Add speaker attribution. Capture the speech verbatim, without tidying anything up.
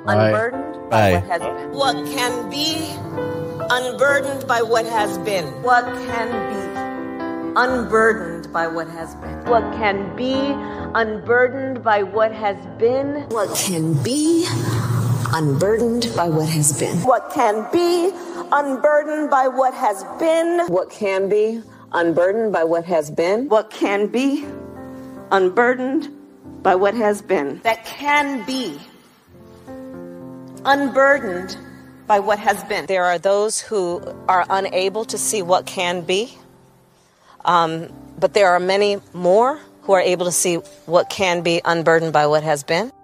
Speaker 1: unburdened by what has been. What can be unburdened by what has been. What can be unburdened by what has been. What can be unburdened by what has been.
Speaker 2: What can be unburdened by what has been.
Speaker 1: What can be unburdened by what has been.
Speaker 2: What can be unburdened by what has been.
Speaker 1: What can be unburdened by what has been. That can be unburdened by what has been. There are those who are unable to see what can be, um, but there are many more who are able to see what can be unburdened by what has been.